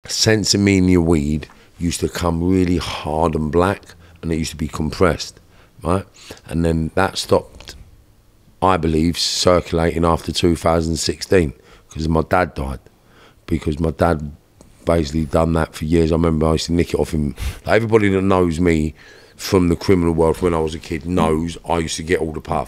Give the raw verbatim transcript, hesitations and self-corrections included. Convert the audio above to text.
Sensimania weed used to come really hard and black, and it used to be compressed, right? And then that stopped, I believe, circulating after two thousand sixteen because my dad died. Because my dad basically done that for years. I remember I used to nick it off him. Like, everybody that knows me from the criminal world when I was a kid knows I used to get all the puff.